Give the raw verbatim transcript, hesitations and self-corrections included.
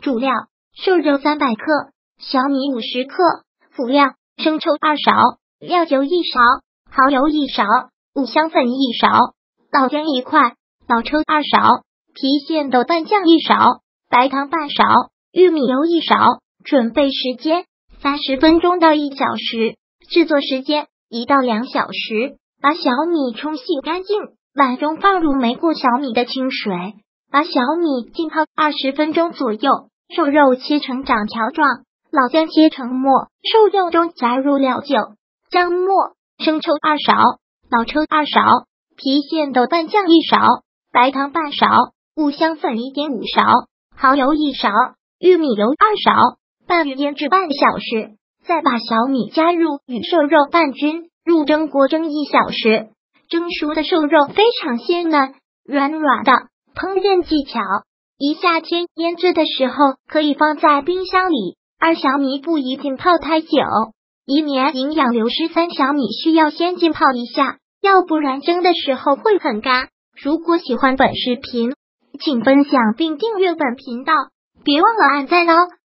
主料：瘦肉三百克，小米五十克。辅料：生抽二勺，料酒一勺，蚝油一勺，五香粉一勺，老姜一块，老抽二勺，郫县豆瓣酱一勺，白糖半勺，玉米油一勺。准备时间：三十分钟到一小时。制作时间：一到两小时。把小米冲洗干净，碗中放入没过小米的清水，把小米浸泡二十分钟左右。瘦肉切成长条状，老姜切成末，瘦肉中加入料酒、姜末、生抽二勺，老抽二勺，郫县豆瓣酱一勺，白糖半勺，五香粉 一点五勺，蚝油一勺，玉米油二勺，拌匀腌制半小时。再把小米加入，与瘦肉拌均，入蒸锅蒸一小时。蒸熟的瘦肉非常鲜嫩软软的。烹饪技巧：一、夏天腌制的时候可以放在冰箱里；二、小米不宜浸泡太久，以免营养流失；三、小米需要先浸泡一下，要不然蒸的时候会很干。如果喜欢本视频，请分享并订阅本频道，别忘了按赞哦。